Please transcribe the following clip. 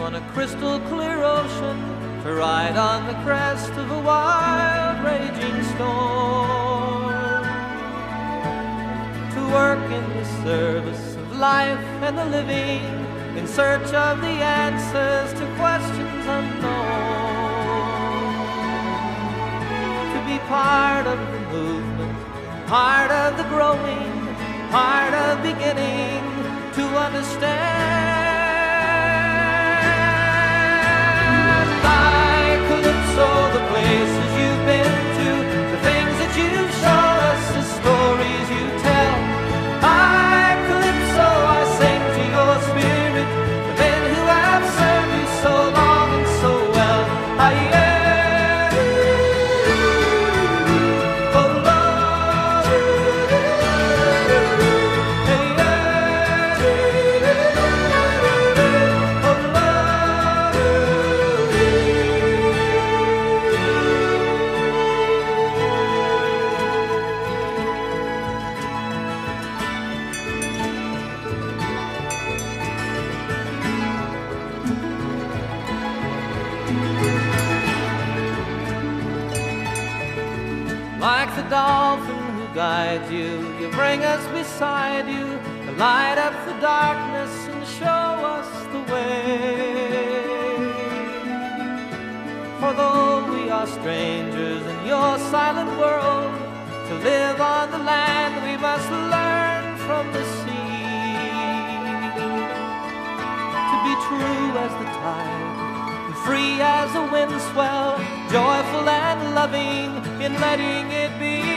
on a crystal clear ocean, to ride on the crest of a wild raging storm, to work in the service of life and the living, in search of the answers to questions unknown, to be part of the movement, part of the growing, part of beginning to understand. I calypso, the places you've been to, the things that you've shown us, the stories you tell. I calypso, I sing to your spirit, the men who have served you so long and so well. Like the dolphin who guides you, you bring us beside you, to light up the darkness and show us the way. For though we are strangers in your silent world, to live on the land we must learn from the sea, to be true as the tide, free as a wind swell, joyful and loving in letting it be.